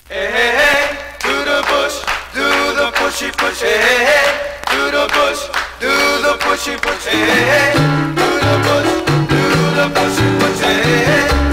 Hey, hey, hey, to the bush, do the pushy push. Hey, hey, hey, to the bush, do the pushy push. Hey, hey, hey, to the bush, do the pushy push. Hey, hey, hey.